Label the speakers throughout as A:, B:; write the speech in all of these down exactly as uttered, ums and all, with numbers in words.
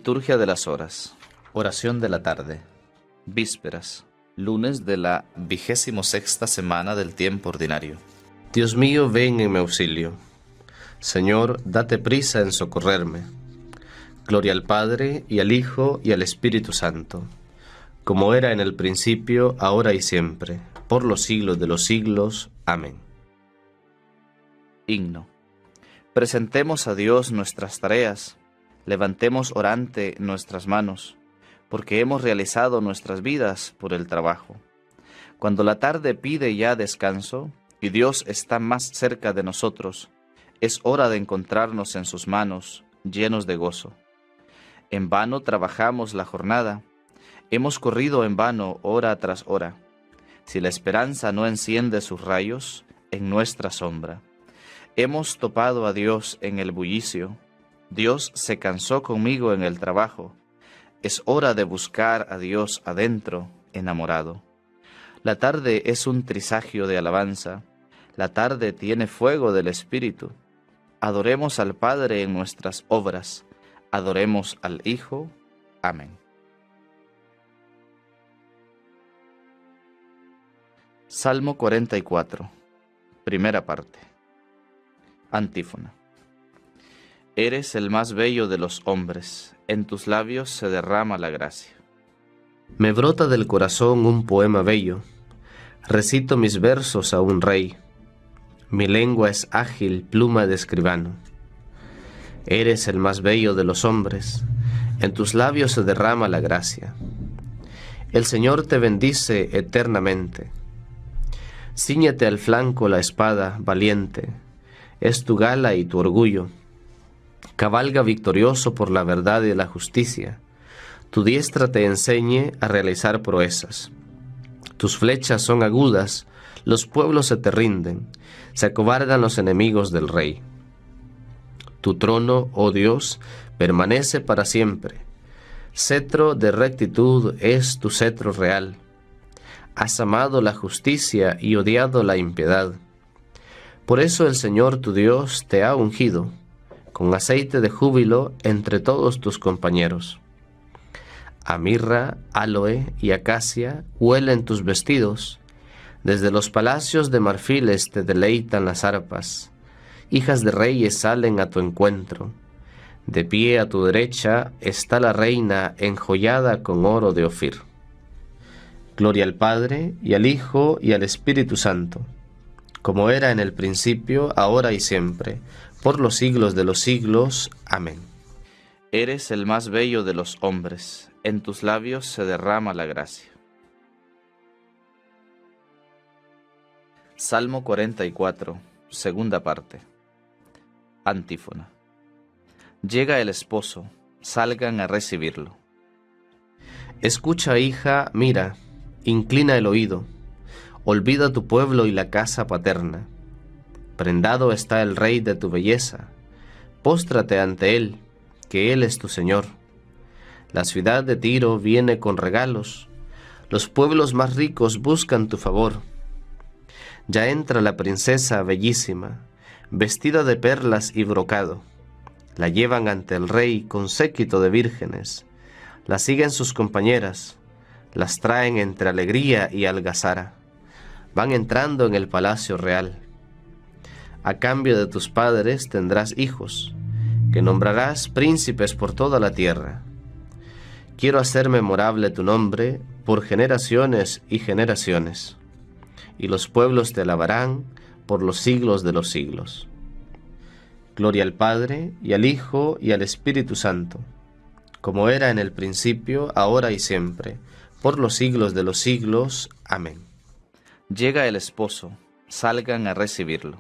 A: Liturgia de las horas. Oración de la tarde. Vísperas. Lunes de la vigésimo sexta semana del tiempo ordinario.
B: Dios mío, ven en mi auxilio. Señor, date prisa en socorrerme. Gloria al Padre, y al Hijo, y al Espíritu Santo, como era en el principio, ahora y siempre, por los siglos de los siglos. Amén.
A: Himno. Presentemos a Dios nuestras tareas, levantemos orante nuestras manos, porque hemos realizado nuestras vidas por el trabajo. Cuando la tarde pide ya descanso, y Dios está más cerca de nosotros, es hora de encontrarnos en sus manos, llenos de gozo. En vano trabajamos la jornada, hemos corrido en vano hora tras hora, si la esperanza no enciende sus rayos en nuestra sombra. Hemos topado a Dios en el bullicio, Dios se cansó conmigo en el trabajo, es hora de buscar a Dios adentro, enamorado. La tarde es un trisagio de alabanza, la tarde tiene fuego del Espíritu. Adoremos al Padre en nuestras obras, adoremos al Hijo. Amén. Salmo cuarenta y cuatro, primera parte. Antífona. Eres el más bello de los hombres, en tus labios se derrama la gracia.
B: Me brota del corazón un poema bello, recito mis versos a un rey. Mi lengua es ágil, pluma de escribano. Eres el más bello de los hombres, en tus labios se derrama la gracia. El Señor te bendice eternamente. Cíñete al flanco la espada, valiente, es tu gala y tu orgullo. Cabalga victorioso por la verdad y la justicia. Tu diestra te enseñe a realizar proezas. Tus flechas son agudas, los pueblos se te rinden, se acobardan los enemigos del rey. Tu trono, oh Dios, permanece para siempre. Cetro de rectitud es tu cetro real. Has amado la justicia y odiado la impiedad. Por eso el Señor tu Dios te ha ungido con aceite de júbilo entre todos tus compañeros. A mirra, aloe y acacia huelen tus vestidos. Desde los palacios de marfiles te deleitan las arpas. Hijas de reyes salen a tu encuentro. De pie a tu derecha está la reina enjollada con oro de Ofir. Gloria al Padre, y al Hijo, y al Espíritu Santo, como era en el principio, ahora y siempre, por los siglos de los siglos. Amén.
A: Eres el más bello de los hombres, en tus labios se derrama la gracia. Salmo cuarenta y cuatro, segunda parte. Antífona. Llega el esposo, salgan a recibirlo.
B: Escucha, hija, mira, inclina el oído, olvida tu pueblo y la casa paterna. Prendado está el rey de tu belleza, póstrate ante él, que él es tu Señor. La ciudad de Tiro viene con regalos, los pueblos más ricos buscan tu favor. Ya entra la princesa bellísima, vestida de perlas y brocado. La llevan ante el rey con séquito de vírgenes, la siguen sus compañeras, las traen entre alegría y algazara. Van entrando en el palacio real. A cambio de tus padres tendrás hijos, que nombrarás príncipes por toda la tierra. Quiero hacer memorable tu nombre por generaciones y generaciones, y los pueblos te alabarán por los siglos de los siglos. Gloria al Padre, y al Hijo, y al Espíritu Santo, como era en el principio, ahora y siempre, por los siglos de los siglos. Amén.
A: Llega el esposo, salgan a recibirlo.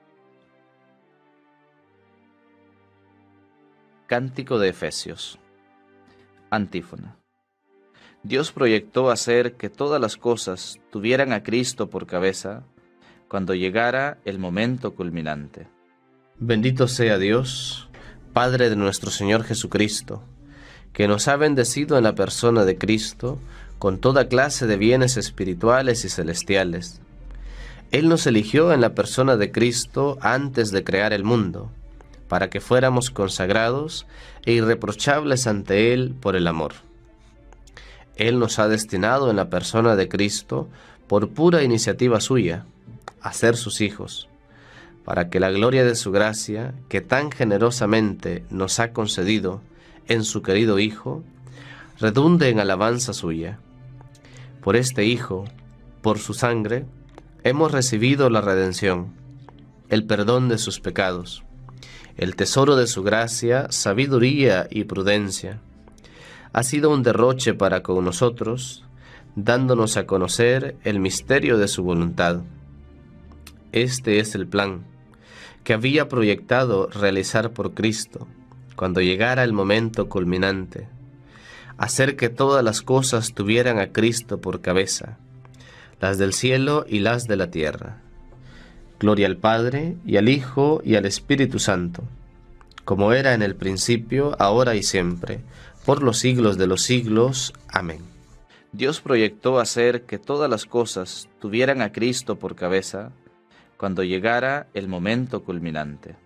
A: Cántico de Efesios. Antífona. Dios proyectó hacer que todas las cosas tuvieran a Cristo por cabeza cuando llegara el momento culminante.
B: Bendito sea Dios, Padre de nuestro Señor Jesucristo, que nos ha bendecido en la persona de Cristo con toda clase de bienes espirituales y celestiales. Él nos eligió en la persona de Cristo antes de crear el mundo, para que fuéramos consagrados e irreprochables ante Él por el amor. Él nos ha destinado en la persona de Cristo, por pura iniciativa suya, a ser sus hijos, para que la gloria de su gracia, que tan generosamente nos ha concedido en su querido Hijo, redunde en alabanza suya. Por este Hijo, por su sangre, hemos recibido la redención, el perdón de sus pecados, el tesoro de su gracia, sabiduría y prudencia. Ha sido un derroche para con nosotros, dándonos a conocer el misterio de su voluntad. Este es el plan que había proyectado realizar por Cristo cuando llegara el momento culminante, hacer que todas las cosas tuvieran a Cristo por cabeza, las del cielo y las de la tierra. Gloria al Padre, y al Hijo, y al Espíritu Santo, como era en el principio, ahora y siempre, por los siglos de los siglos. Amén.
A: Dios proyectó hacer que todas las cosas tuvieran a Cristo por cabeza cuando llegara el momento culminante.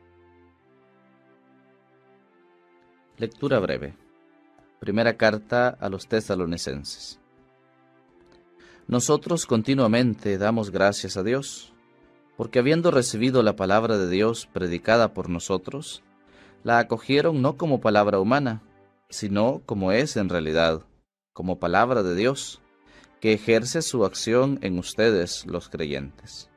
A: Lectura breve. Primera carta a los Tesalonicenses. Nosotros continuamente damos gracias a Dios, porque habiendo recibido la palabra de Dios predicada por nosotros, la acogieron no como palabra humana, sino como es en realidad, como palabra de Dios, que ejerce su acción en ustedes los creyentes.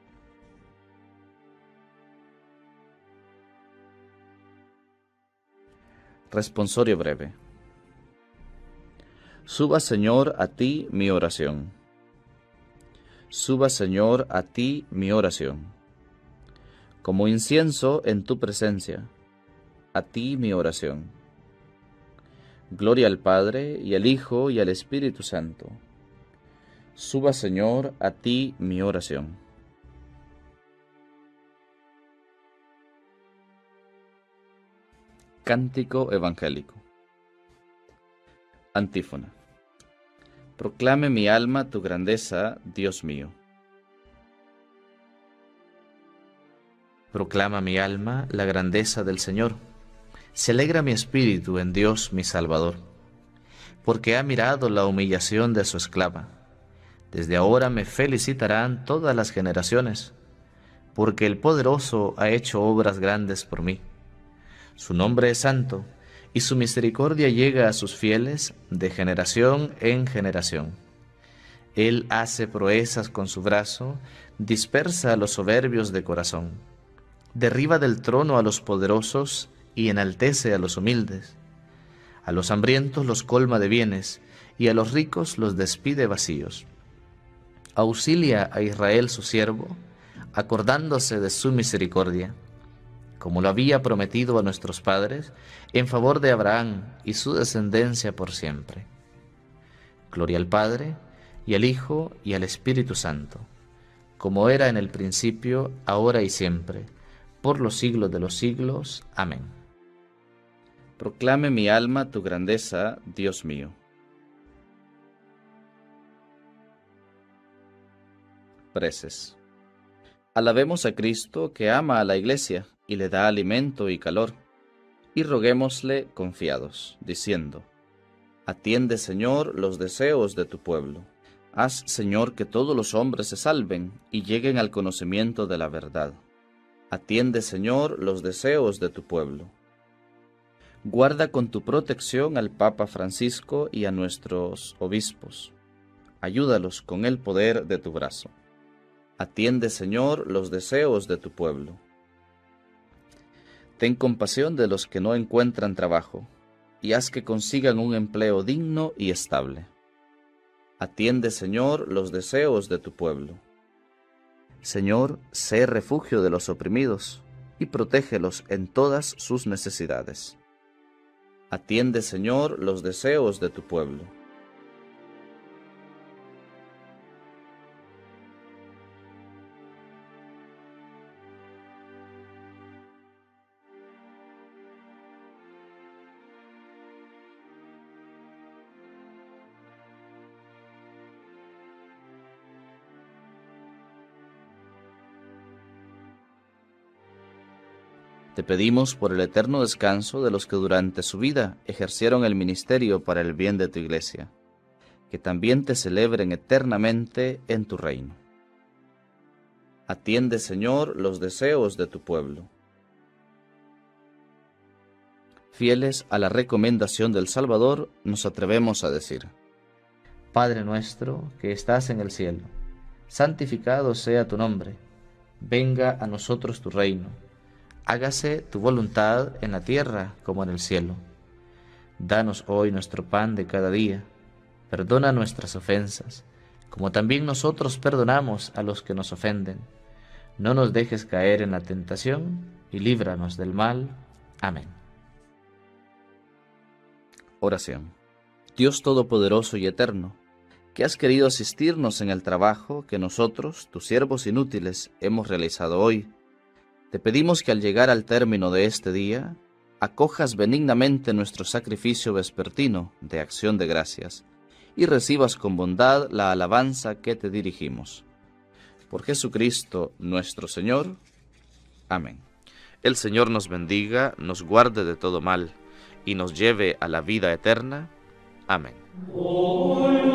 A: Responsorio breve. Suba, Señor, a ti mi oración. Suba, Señor, a ti mi oración. Como incienso en tu presencia, a ti mi oración. Gloria al Padre, y al Hijo, y al Espíritu Santo. Suba, Señor, a ti mi oración. Cántico evangélico. Antífona. Proclame mi alma tu grandeza, Dios mío.
B: Proclama mi alma la grandeza del Señor. Se alegra mi espíritu en Dios mi Salvador, porque ha mirado la humillación de su esclava. Desde ahora me felicitarán todas las generaciones, porque el Poderoso ha hecho obras grandes por mí. Su nombre es santo, y su misericordia llega a sus fieles de generación en generación. Él hace proezas con su brazo, dispersa a los soberbios de corazón, derriba del trono a los poderosos y enaltece a los humildes. A los hambrientos los colma de bienes, y a los ricos los despide vacíos. Auxilia a Israel su siervo, acordándose de su misericordia, como lo había prometido a nuestros padres, en favor de Abraham y su descendencia por siempre. Gloria al Padre, y al Hijo, y al Espíritu Santo, como era en el principio, ahora y siempre, por los siglos de los siglos. Amén.
A: Proclame mi alma tu grandeza, Dios mío. Preces. Alabemos a Cristo, que ama a la Iglesia y le da alimento y calor, y roguémosle confiados, diciendo: Atiende, Señor, los deseos de tu pueblo. Haz, Señor, que todos los hombres se salven y lleguen al conocimiento de la verdad. Atiende, Señor, los deseos de tu pueblo. Guarda con tu protección al Papa Francisco y a nuestros obispos. Ayúdalos con el poder de tu brazo. Atiende, Señor, los deseos de tu pueblo. Ten compasión de los que no encuentran trabajo, y haz que consigan un empleo digno y estable. Atiende, Señor, los deseos de tu pueblo. Señor, sé refugio de los oprimidos, y protégelos en todas sus necesidades. Atiende, Señor, los deseos de tu pueblo. Te pedimos por el eterno descanso de los que durante su vida ejercieron el ministerio para el bien de tu Iglesia, que también te celebren eternamente en tu reino. Atiende, Señor, los deseos de tu pueblo. Fieles a la recomendación del Salvador, nos atrevemos a decir: Padre nuestro que estás en el cielo, santificado sea tu nombre. Venga a nosotros tu reino. Hágase tu voluntad en la tierra como en el cielo. Danos hoy nuestro pan de cada día. Perdona nuestras ofensas, como también nosotros perdonamos a los que nos ofenden. No nos dejes caer en la tentación y líbranos del mal. Amén. Oración. Dios Todopoderoso y Eterno, que has querido asistirnos en el trabajo que nosotros, tus siervos inútiles, hemos realizado hoy, te pedimos que al llegar al término de este día, acojas benignamente nuestro sacrificio vespertino de acción de gracias y recibas con bondad la alabanza que te dirigimos. Por Jesucristo nuestro Señor. Amén. El Señor nos bendiga, nos guarde de todo mal y nos lleve a la vida eterna. Amén.